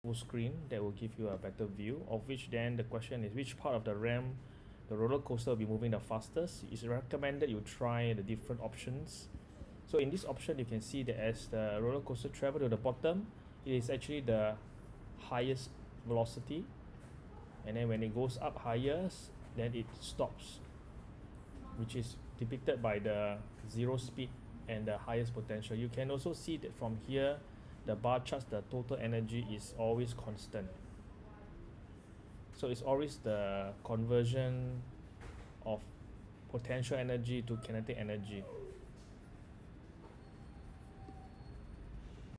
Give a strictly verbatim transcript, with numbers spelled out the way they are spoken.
full screen that will give you a better view, of which then the question is which part of the RAM the roller coaster will be moving the fastest. It's recommended you try the different options. So in this option you can see that as the roller coaster travel to the bottom, it is actually the highest velocity, and then when it goes up higher, then it stops, which is depicted by the zero speed and the highest potential. You can also see that from here the bar charts, the total energy is always constant. So it's always the conversion of potential energy to kinetic energy.